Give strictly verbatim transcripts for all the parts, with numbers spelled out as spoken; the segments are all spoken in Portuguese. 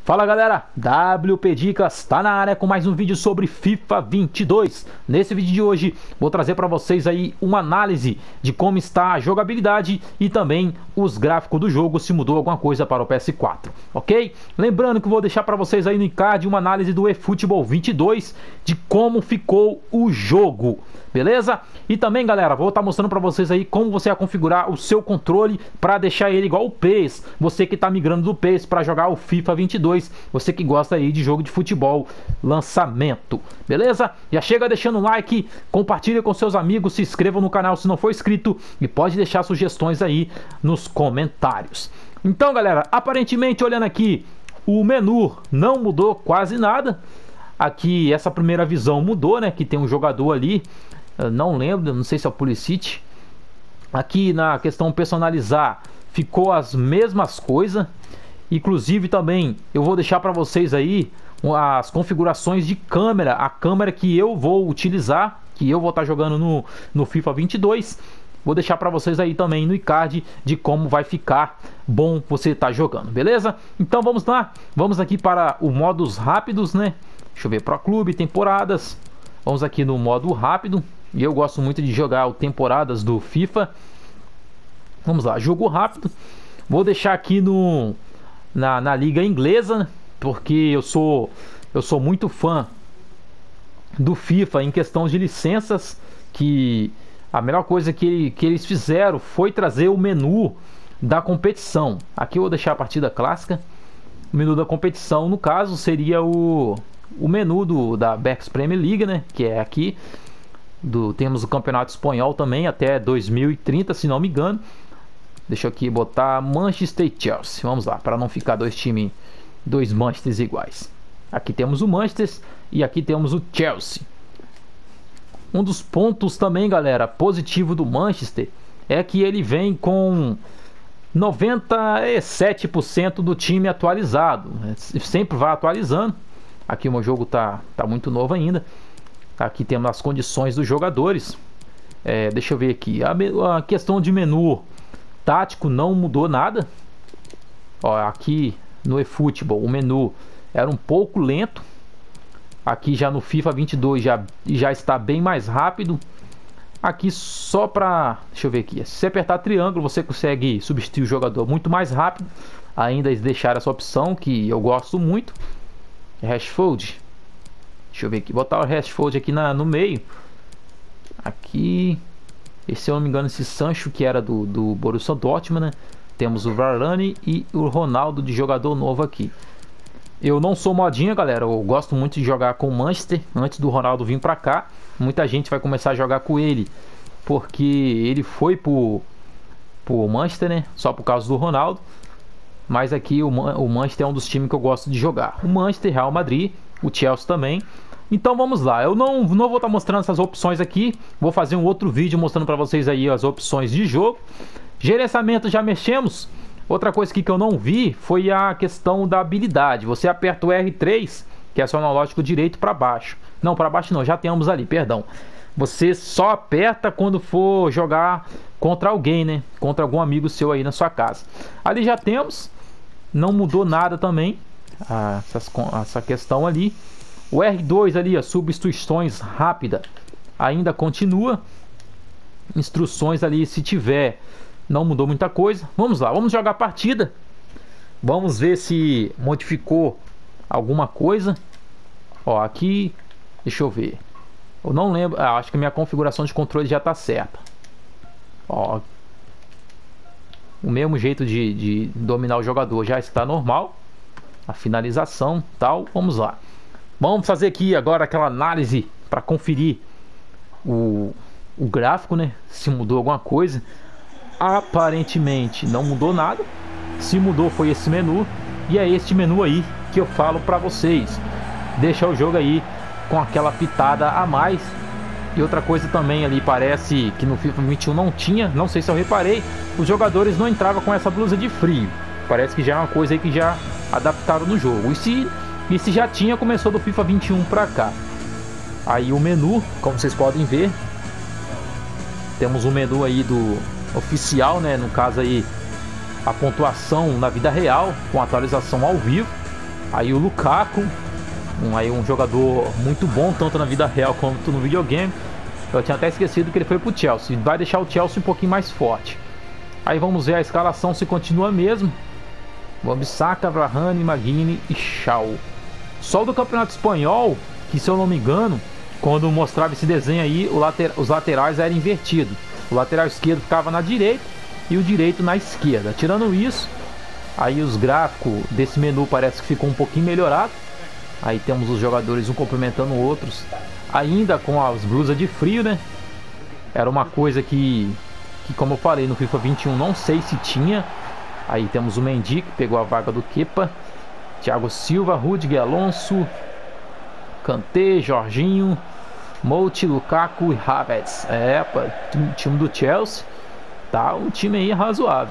Fala galera, W P Dicas tá na área com mais um vídeo sobre FIFA vinte e dois. Nesse vídeo de hoje vou trazer para vocês aí uma análise de como está a jogabilidade e também os gráficos do jogo, se mudou alguma coisa para o P S quatro, ok? Lembrando que vou deixar para vocês aí no card uma análise do eFootball vinte e dois de como ficou o jogo, beleza? E também galera, vou estar mostrando para vocês aí como você vai configurar o seu controle para deixar ele igual o P E S. Você que está migrando do P E S para jogar o FIFA vinte e dois, você que gosta aí de jogo de futebol lançamento, beleza? Já chega deixando um like, compartilha com seus amigos, se inscreva no canal se não for inscrito e pode deixar sugestões aí nos comentários. Então galera, aparentemente olhando aqui, o menu não mudou quase nada. Aqui essa primeira visão mudou, né? Que tem um jogador ali, eu não lembro, não sei se é o Pulisic. Aqui na questão personalizar ficou as mesmas coisas. Inclusive também eu vou deixar para vocês aí as configurações de câmera, a câmera que eu vou utilizar, que eu vou estar jogando no, no FIFA vinte e dois. Vou deixar para vocês aí também no iCard de como vai ficar bom você estar jogando, beleza? Então vamos lá, vamos aqui para o modos rápidos, né? Deixa eu ver, Pro Clube, temporadas. Vamos aqui no modo rápido. E eu gosto muito de jogar o temporadas do FIFA. Vamos lá, jogo rápido. Vou deixar aqui no na, na liga inglesa, né? Porque eu sou eu sou muito fã do FIFA em questão de licenças, que a melhor coisa que, que eles fizeram foi trazer o menu da competição. Aqui eu vou deixar a partida clássica. O menu da competição, no caso, seria o, o menu do, da Bex Premier League, né? Que é aqui. Do, temos o Campeonato Espanhol também, até dois mil e trinta, se não me engano. Deixa eu aqui botar Manchester e Chelsea. Vamos lá, para não ficar dois times, dois Manchesters iguais. Aqui temos o Manchester e aqui temos o Chelsea. Um dos pontos também, galera, positivo do Manchester é que ele vem com noventa e sete por cento do time atualizado. Sempre vai atualizando. Aqui o meu jogo tá, tá muito novo ainda. Aqui temos as condições dos jogadores. É, deixa eu ver aqui. A, a questão de menu tático não mudou nada. Ó, aqui no eFootball o menu era um pouco lento. Aqui já no FIFA vinte e dois já, já está bem mais rápido. Aqui só para... Deixa eu ver aqui. Se você apertar triângulo você consegue substituir o jogador muito mais rápido. Ainda eles deixaram essa opção que eu gosto muito. Rashford. Deixa eu ver aqui. Botar o Rashford aqui na, no meio. Aqui... Esse, se eu não me engano, esse Sancho que era do, do Borussia Dortmund, né? Temos o Varane e o Ronaldo de jogador novo aqui. Eu não sou modinha, galera. Eu gosto muito de jogar com o Manchester. Antes do Ronaldo vir pra cá, muita gente vai começar a jogar com ele, porque ele foi pro, pro Manchester, né? Só por causa do Ronaldo. Mas aqui o, o Manchester é um dos times que eu gosto de jogar. O Manchester, Real Madrid, o Chelsea também. Então vamos lá, eu não, não vou estar mostrando essas opções aqui. Vou fazer um outro vídeo mostrando para vocês aí as opções de jogo. Gerenciamento já mexemos. Outra coisa aqui que eu não vi foi a questão da habilidade. Você aperta o R três, que é só analógico direito para baixo. Não, para baixo não, já temos ali, perdão. Você só aperta quando for jogar contra alguém, né? Contra algum amigo seu aí na sua casa. Ali já temos. Não mudou nada também ah, essas, essa questão ali. O R dois ali, a substituições rápida, ainda continua. Instruções ali, se tiver, não mudou muita coisa. Vamos lá, vamos jogar a partida. Vamos ver se modificou alguma coisa. Ó, aqui, deixa eu ver. Eu não lembro, ah, acho que a minha configuração de controle já está certa. Ó, o mesmo jeito de, de dominar o jogador já está normal. A finalização, tal, vamos lá. Vamos fazer aqui agora aquela análise para conferir o, o gráfico, né? Se mudou alguma coisa. Aparentemente não mudou nada. Se mudou foi esse menu. E é este menu aí que eu falo para vocês. Deixa o jogo aí com aquela pitada a mais. E outra coisa também ali, parece que no FIFA vinte e um não tinha. Não sei se eu reparei. Os jogadores não entravam com essa blusa de frio. Parece que já é uma coisa aí que já adaptaram no jogo. E se... E se já tinha, começou do FIFA vinte e um pra cá. Aí o menu, como vocês podem ver, temos o menu aí do oficial, né? No caso aí, a pontuação na vida real, com atualização ao vivo. Aí o Lukaku, um, aí um jogador muito bom, tanto na vida real quanto no videogame. Eu tinha até esquecido que ele foi pro Chelsea. Vai deixar o Chelsea um pouquinho mais forte. Aí vamos ver a escalação se continua mesmo. Wan-Bissaka, Varane, Maguire e Shaw. Só o do Campeonato Espanhol, que se eu não me engano, quando mostrava esse desenho aí, o later, os laterais eram invertidos. O lateral esquerdo ficava na direita e o direito na esquerda. Tirando isso, aí os gráficos desse menu parece que ficou um pouquinho melhorado. Aí temos os jogadores um complementando outros, ainda com as blusas de frio, né? Era uma coisa que, que como eu falei, no FIFA vinte e um não sei se tinha. Aí temos o Mendy, que pegou a vaga do Kepa. Thiago Silva, Rudiger, Alonso, Kanté, Jorginho, Mouti, Lukaku e Havertz. É, pá, time do Chelsea tá um time aí razoável.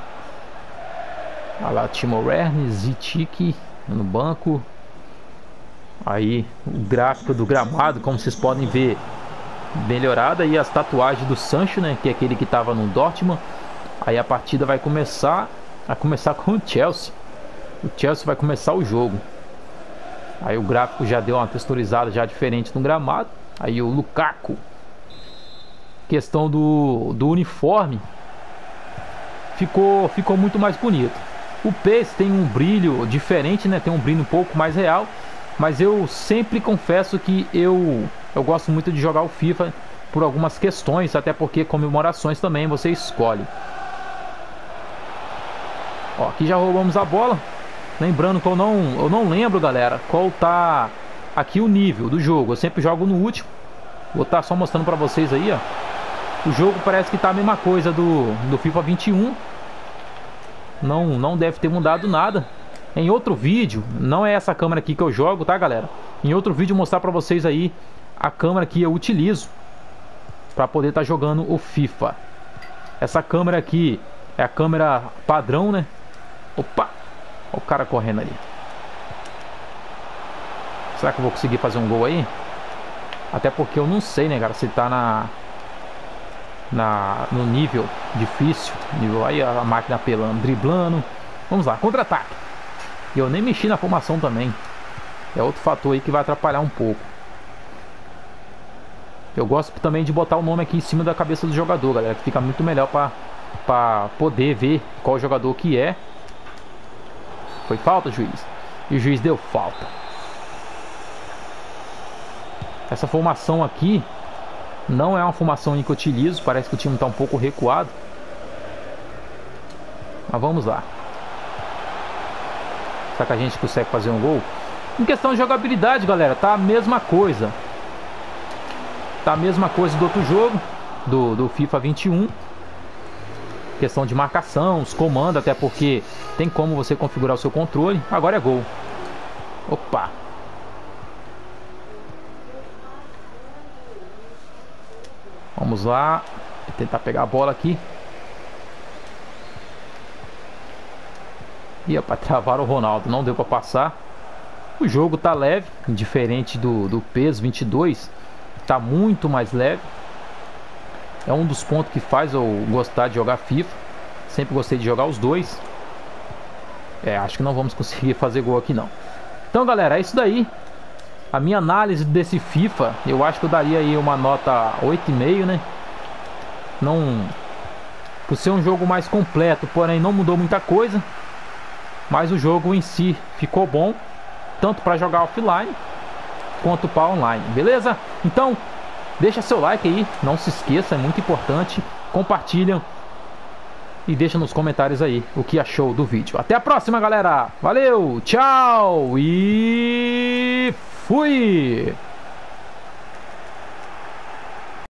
Olha lá, Timo Werner, Zitic no banco. Aí o gráfico do gramado, como vocês podem ver, melhorada. E as tatuagens do Sancho, né, que é aquele que estava no Dortmund. Aí a partida vai começar, vai começar com o Chelsea. O Chelsea vai começar o jogo. Aí o gráfico já deu uma texturizada já diferente no gramado. Aí o Lukaku. Questão do, do uniforme. Ficou, ficou muito mais bonito. O P E S tem um brilho diferente, né? Tem um brilho um pouco mais real. Mas eu sempre confesso que eu, eu gosto muito de jogar o FIFA por algumas questões. Até porque comemorações também você escolhe. Ó, aqui já roubamos a bola. Lembrando que eu não, eu não lembro, galera, qual tá aqui o nível do jogo. Eu sempre jogo no último. Vou estar só mostrando pra vocês aí, ó. O jogo parece que tá a mesma coisa do, do FIFA vinte e um. Não, não deve ter mudado nada. Em outro vídeo, não é essa câmera aqui que eu jogo, tá, galera? Em outro vídeo eu vou mostrar pra vocês aí a câmera que eu utilizo pra poder estar jogando o FIFA. Essa câmera aqui é a câmera padrão, né? Opa! Olha o cara correndo ali. Será que eu vou conseguir fazer um gol aí? Até porque eu não sei, né, cara, se tá na, na no nível difícil. Nível aí, a máquina apelando, driblando. Vamos lá, contra-ataque. E eu nem mexi na formação também. É outro fator aí que vai atrapalhar um pouco. Eu gosto também de botar o nome aqui em cima da cabeça do jogador, galera, que fica muito melhor pra, pra poder ver qual jogador que é. Foi falta, juiz. E o juiz deu falta. Essa formação aqui não é uma formação que eu utilizo. Parece que o time está um pouco recuado. Mas vamos lá. Será que a gente consegue fazer um gol? Em questão de jogabilidade, galera, tá a mesma coisa. Tá a mesma coisa do outro jogo, do, do FIFA vinte e um. Questão de marcação, os comandos, até porque tem como você configurar o seu controle. Agora é gol. Opa. Vamos lá. Vou tentar pegar a bola aqui. Ia para travar o Ronaldo. Não deu para passar. O jogo tá leve. Diferente do, do P E S vinte e dois. Tá muito mais leve. É um dos pontos que faz eu gostar de jogar FIFA. Sempre gostei de jogar os dois. É, acho que não vamos conseguir fazer gol aqui não. Então, galera, é isso daí. A minha análise desse FIFA, eu acho que eu daria aí uma nota oito e meio, né? Não... Por ser um jogo mais completo, porém não mudou muita coisa. Mas o jogo em si ficou bom. Tanto para jogar offline, quanto para online, beleza? Então... Deixa seu like aí, não se esqueça, é muito importante. Compartilha e deixa nos comentários aí o que achou do vídeo. Até a próxima, galera. Valeu, tchau e fui!